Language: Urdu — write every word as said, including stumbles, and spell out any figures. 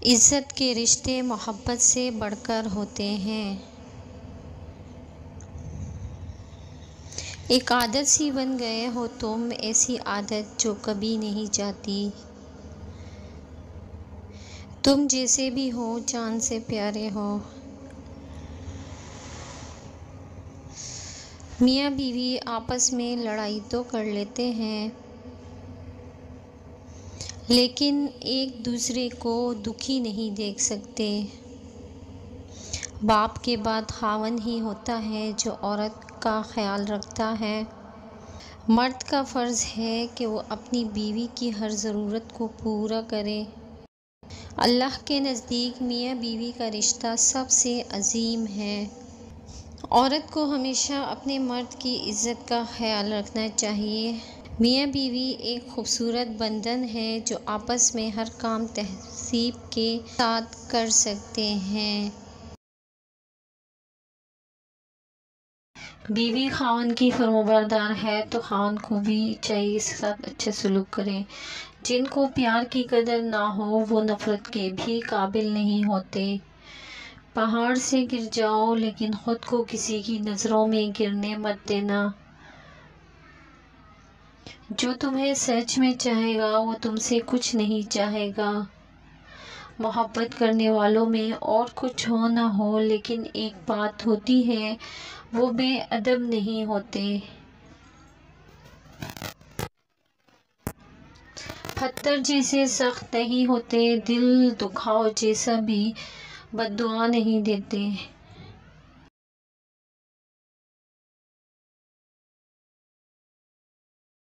عزت کے رشتے محبت سے بڑھ کر ہوتے ہیں۔ ایک عادت سی بن گئے ہو تم، ایسی عادت جو کبھی نہیں جاتی۔ تم جیسے بھی ہو جان سے پیارے ہو۔ میاں بیوی آپس میں لڑائی تو کر لیتے ہیں، لیکن ایک دوسرے کو دکھی نہیں دیکھ سکتے۔ باپ کے بعد خاوند ہی ہوتا ہے جو عورت کا خیال رکھتا ہے۔ مرد کا فرض ہے کہ وہ اپنی بیوی کی ہر ضرورت کو پورا کرے۔ اللہ کے نزدیک میاں بیوی کا رشتہ سب سے عظیم ہے۔ عورت کو ہمیشہ اپنے مرد کی عزت کا خیال رکھنا چاہیے۔ میاں بیوی ایک خوبصورت بندھن ہے جو آپس میں ہر کام تہذیب کے ساتھ کر سکتے ہیں۔ بیوی خاوند کی فرمانبردار ہے تو خاوند کو بھی چاہیے اس کے ساتھ اچھا سلوک کرے۔ جن کو پیار کی قدر نہ ہو وہ نفرت کے بھی قابل نہیں ہوتے۔ پہاڑ سے گر جاؤ لیکن خود کو کسی کی نظروں میں گرنے مت دینا۔ جو تمہیں سچ میں چاہے گا وہ تم سے کچھ نہیں چاہے گا۔ محبت کرنے والوں میں اور کچھ ہو نہ ہو لیکن ایک بات ہوتی ہے، وہ بے ادب نہیں ہوتے۔ پتھر جیسے سخت نہیں ہوتے، دل دکھاؤ جیسا بھی بد دعا نہیں دیتے۔